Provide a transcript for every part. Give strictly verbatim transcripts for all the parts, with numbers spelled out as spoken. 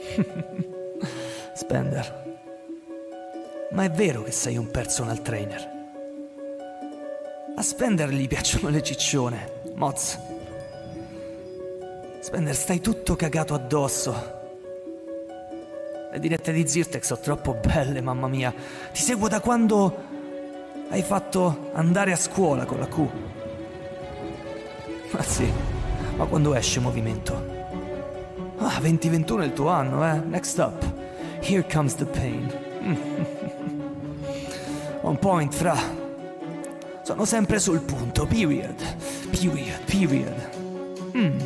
Spender, ma è vero che sei un personal trainer? A Spender gli piacciono le ciccione, Moz. Spender, stai tutto cagato addosso. Le dirette di Zyrtec sono troppo belle, mamma mia. Ti seguo da quando hai fatto andare a scuola con la Q. Ah sì, ma quando esce Movimento? Ah, venti ventuno è il tuo anno, eh? Next up, Here Comes the Pain. On point, fra. Sono sempre sul punto, period. Period, period. Mm.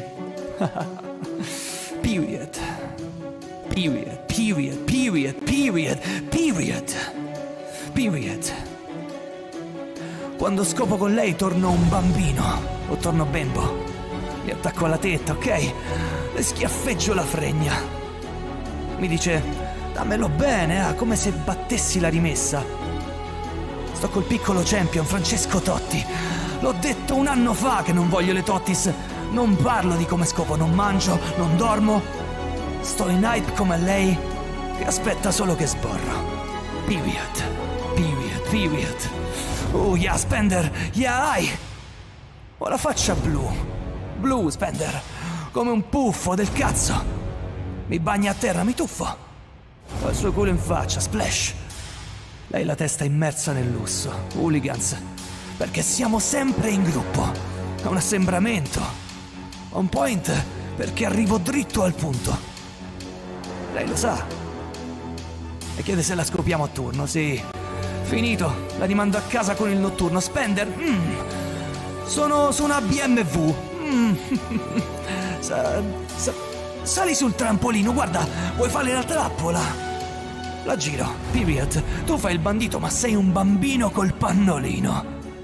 Period. Period, period, period, period, period. Period. Quando scopo con lei torno un bambino. O torno bimbo. Mi attacco alla tetta, ok? Le schiaffeggio la fregna. Mi dice, dammelo bene, ah, come se battessi la rimessa. Sto col piccolo champion Francesco Totti. L'ho detto un anno fa che non voglio le Tottis. Non parlo di come scopo, non mangio, non dormo. Sto in hype come lei, che aspetta solo che sborro. Period. Period, period. Oh, yeah, Spender, yeah, I. Ho la faccia blu. Blu, Spender. Come un puffo del cazzo. Mi bagna a terra, mi tuffo. Ho il suo culo in faccia, splash. Lei la testa immersa nel lusso. Hooligans. Perché siamo sempre in gruppo. È un assembramento. On point perché arrivo dritto al punto. Lei lo sa. E chiede se la scopiamo a turno, sì. Finito. La rimando a casa con il notturno. Spender. Mm. Sono su una B M W. Mm. sa, sa, sali sul trampolino, guarda, vuoi fare la trappola? La giro, period. Tu fai il bandito, ma sei un bambino col pannolino.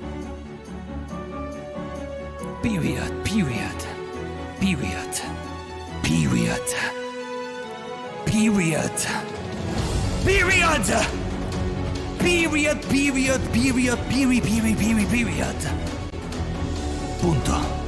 Period, period, period, period, period, period, period, period, period, period, period, period, period. Punto.